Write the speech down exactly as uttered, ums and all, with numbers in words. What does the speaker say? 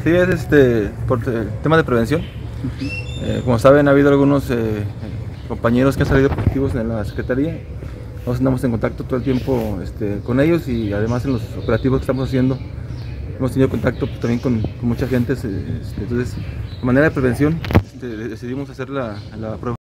Sí, es este, por el tema de prevención. Eh, como saben, ha habido algunos eh, compañeros que han salido positivos en la Secretaría. Nos andamos en contacto todo el tiempo este, con ellos, y además en los operativos que estamos haciendo hemos tenido contacto pues, también con, con mucha gente. Este, entonces, de manera de prevención, este, decidimos hacer la, la prueba.